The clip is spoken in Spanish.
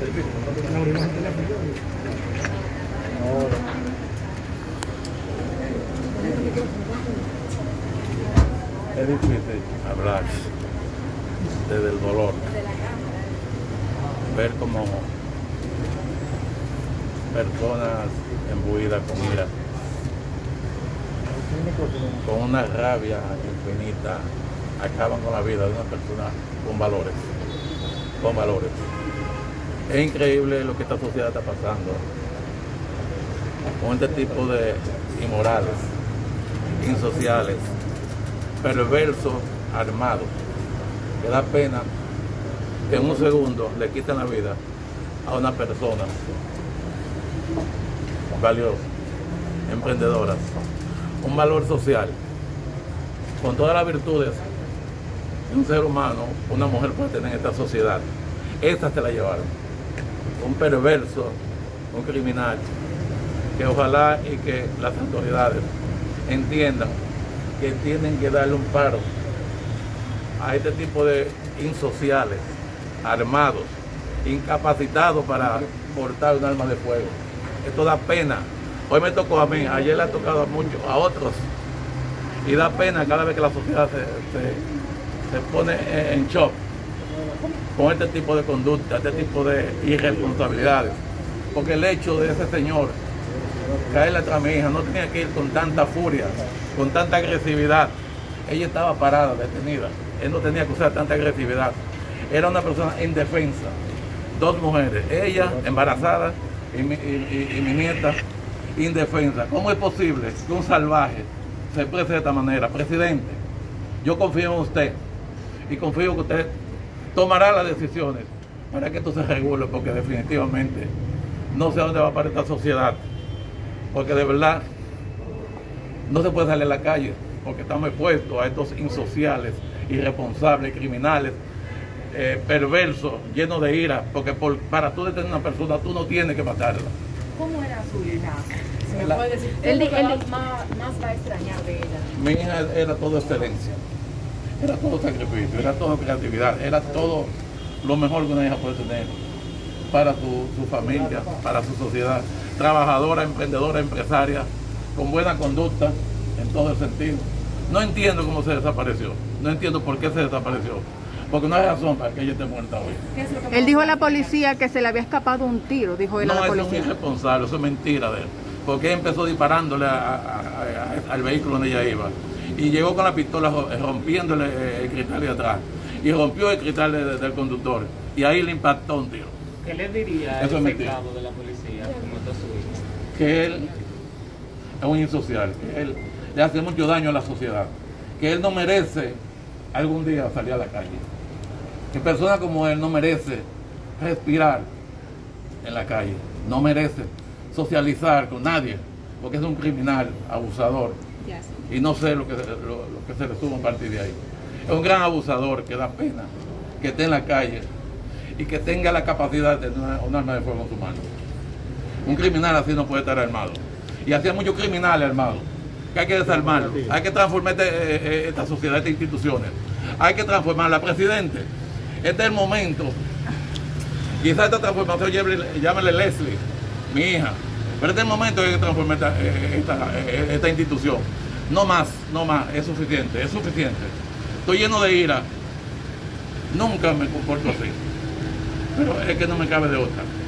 Es difícil hablar desde el dolor, ver como personas imbuidas con ira, con una rabia infinita, acaban con la vida de una persona con valores, con valores. Es increíble lo que esta sociedad está pasando con este tipo de inmorales, insociales, perversos, armados, que da pena que en un segundo le quiten la vida a una persona valiosa, emprendedora, un valor social, con todas las virtudes que un ser humano, una mujer puede tener en esta sociedad. Estas se la llevaron. Un perverso, un criminal, que ojalá y que las autoridades entiendan que tienen que darle un paro a este tipo de insociales, armados, incapacitados para portar un arma de fuego. Esto da pena. Hoy me tocó a mí, ayer le ha tocado a muchos, a otros. Y da pena cada vez que la sociedad se pone en shock con este tipo de conducta, este tipo de irresponsabilidades. Porque el hecho de ese señor caerle atrás a mi hija no tenía que ir con tanta furia, con tanta agresividad. Ella estaba parada, detenida. Él no tenía que usar tanta agresividad. Era una persona indefensa. Dos mujeres, ella embarazada y mi nieta indefensa. ¿Cómo es posible que un salvaje se exprese de esta manera? Presidente, yo confío en usted y confío que usted tomará las decisiones para que esto se regule, porque definitivamente no sé a dónde va a parar esta sociedad, porque de verdad no se puede salir a la calle porque estamos expuestos a estos insociales, irresponsables, criminales, perversos, llenos de ira, porque para tú detener a una persona tú no tienes que matarla. ¿Cómo era su hija? Si me puede decir, ¿qué es lo que más va a extrañar de ella? Mi hija era todo excelencia, era todo sacrificio, era todo creatividad, era todo lo mejor que una hija puede tener para su familia, para su sociedad. Trabajadora, emprendedora, empresaria, con buena conducta en todo el sentido. No entiendo cómo se desapareció, no entiendo por qué se desapareció, porque no hay razón para que ella esté muerta hoy. Él dijo a la policía que se le había escapado un tiro, dijo él a la policía. No, eso es un irresponsable, eso es mentira de él, porque él empezó disparándole al vehículo donde ella iba, y llegó con la pistola rompiéndole el cristal de atrás, y rompió el cristal del conductor, y ahí le impactó un tiro. ¿Qué le diría al infectado de la policía como está su hijo? Que él es un insocial, que él le hace mucho daño a la sociedad, que él no merece algún día salir a la calle, que personas como él no merece respirar en la calle, no merece socializar con nadie, porque es un criminal, abusador, y no sé lo que se le suma a partir de ahí. Es un gran abusador que da pena que esté en la calle y que tenga la capacidad de tener un arma de fuego en su mano. Un criminal así no puede estar armado. Y así hay muchos criminales armados, que hay que desarmarlos. Hay que transformar esta sociedad, estas instituciones. Hay que transformarla. Presidente, este es el momento. Quizás esta transformación llámele Leslie, mi hija. Pero este es el momento de transformar esta institución. No más, es suficiente, es suficiente. Estoy lleno de ira. Nunca me comporto así. Pero es que no me cabe de otra.